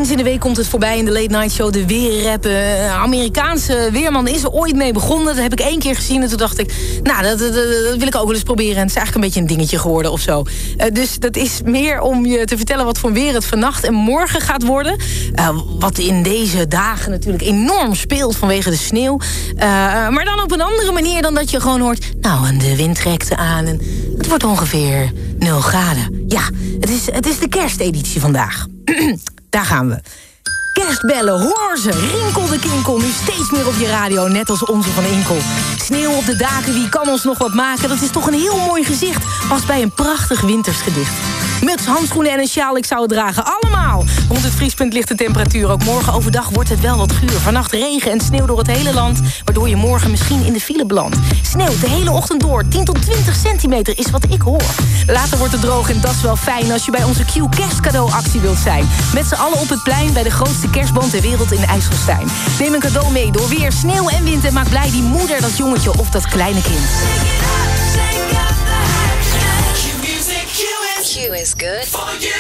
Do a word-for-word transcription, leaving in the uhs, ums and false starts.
Eens in de week komt het voorbij in de Late Night Show. De weerrap. Uh, Amerikaanse weerman is er ooit mee begonnen. Dat heb ik één keer gezien en toen dacht ik... nou, dat, dat, dat wil ik ook wel eens proberen. En het is eigenlijk een beetje een dingetje geworden of zo. Uh, dus dat is meer om je te vertellen wat voor weer het vannacht en morgen gaat worden. Uh, wat in deze dagen natuurlijk enorm speelt vanwege de sneeuw. Uh, maar dan op een andere manier dan dat je gewoon hoort... nou, en de wind trekt aan en het wordt ongeveer nul graden. Ja, het is, het is de kersteditie vandaag. Daar gaan we. Kerstbellen, hoor ze, rinkel de kinkel, nu steeds meer op je radio, net als onze van Inkel. Sneeuw op de daken, wie kan ons nog wat maken? Dat is toch een heel mooi gezicht, past bij een prachtig wintersgedicht. Muts, handschoenen en een sjaal, ik zou het dragen, allemaal. Rond het vriespunt ligt de temperatuur, ook morgen overdag wordt het wel wat guur. Vannacht regen en sneeuw door het hele land, waardoor je morgen misschien in de file belandt. Sneeuwt de hele ochtend door, tien tot twintig centimeter is wat ik hoor. Later wordt het droog en dat is wel fijn als je bij onze Q kerstcadeauactie wilt zijn. Met z'n allen op het plein bij de grootste kerstboom ter wereld in IJsselstein. Neem een cadeau mee door weer, sneeuw en wind en maak blij die moeder, dat jongetje of dat kleine kind. Q is good for you.